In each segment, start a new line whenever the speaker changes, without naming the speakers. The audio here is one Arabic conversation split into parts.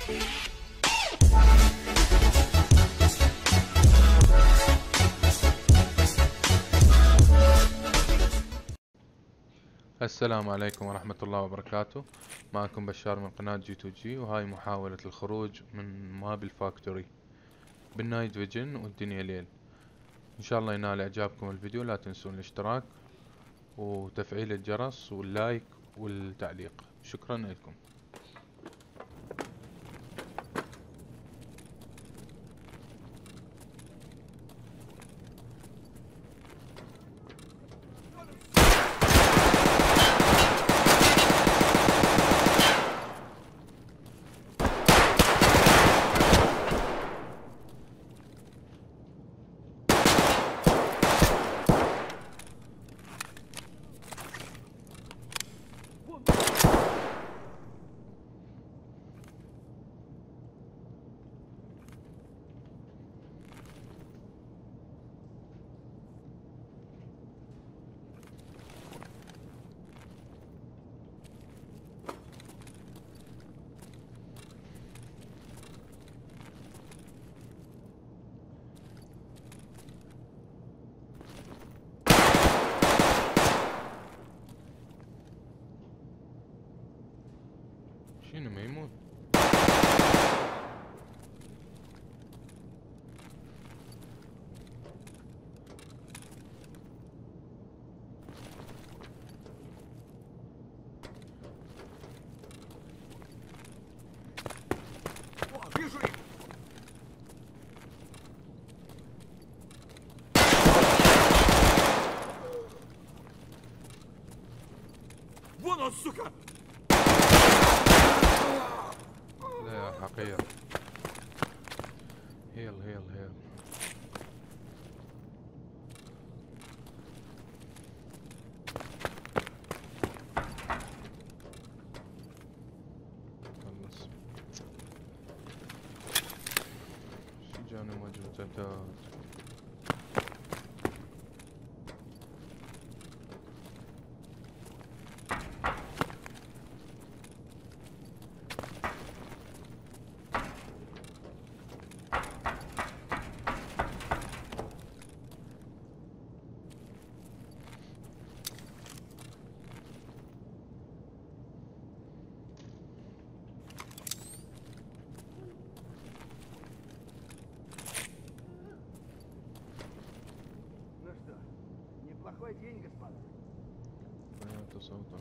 السلام عليكم ورحمة الله وبركاته. معكم بشار من قناة G2G، وهاي محاولة الخروج من ماب الفاكتوري بالنايت فيجن والدنيا ليل. ان شاء الله ينال اعجابكم الفيديو. لا تنسون الاشتراك وتفعيل الجرس واللايك والتعليق. شكرا لكم. شنو ما يموت؟
Вон он, сука!
لا يا حقير. هيل هيل هيل. خلص. شي جاني مجهودات.
Ну что, неплохой день, господа.
Это صوته.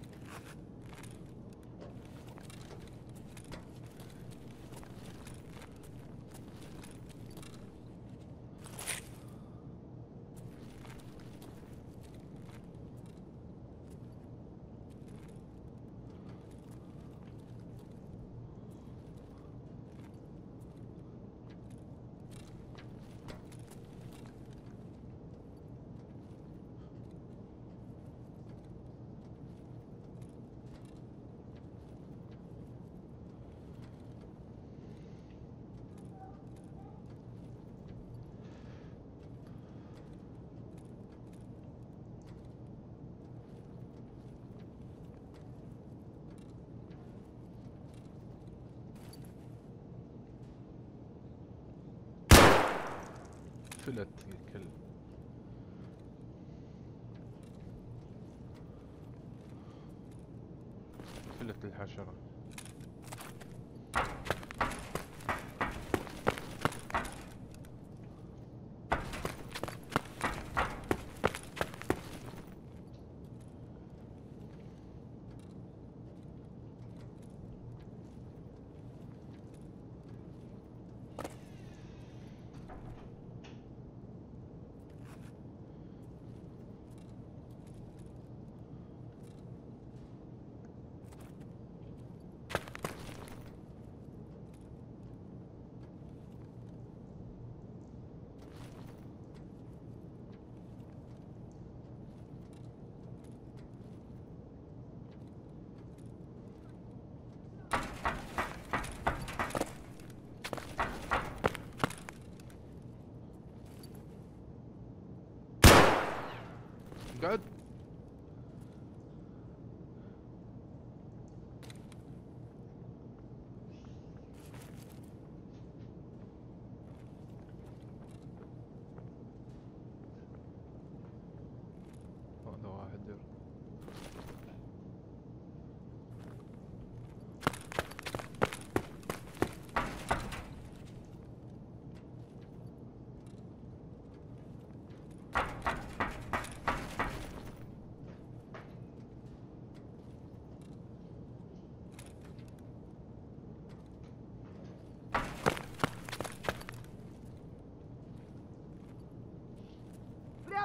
فلت الكلب. فلت الحشرة. قعد.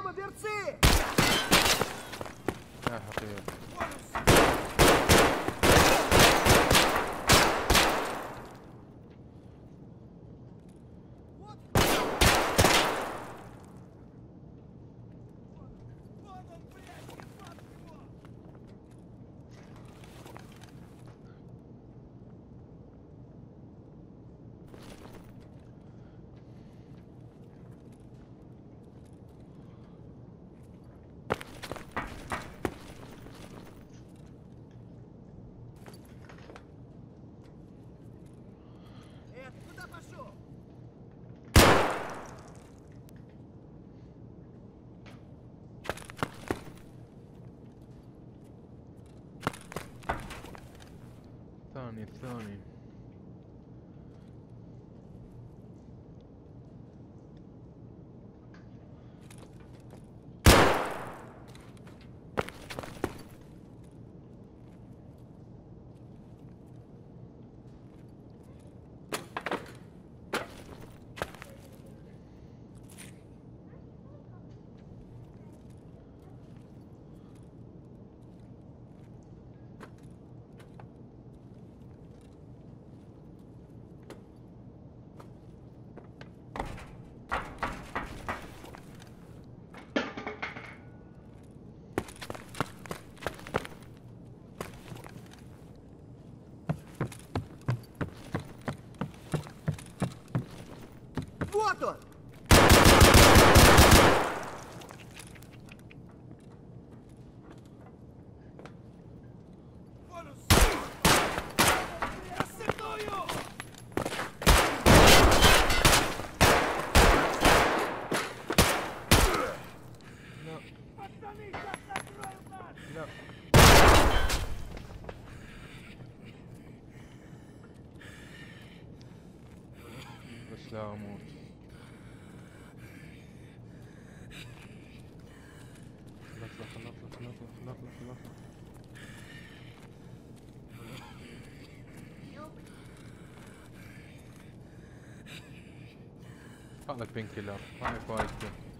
Слева, берцы!
يا حقير.
Ты куда пошел?
الثاني.
Вот он! Рассыпную!
لا
Пацаны, сейчас накроют нас!
لا. بس لا اموت. خلاص. هذا بين كيلر، هاي فايدته.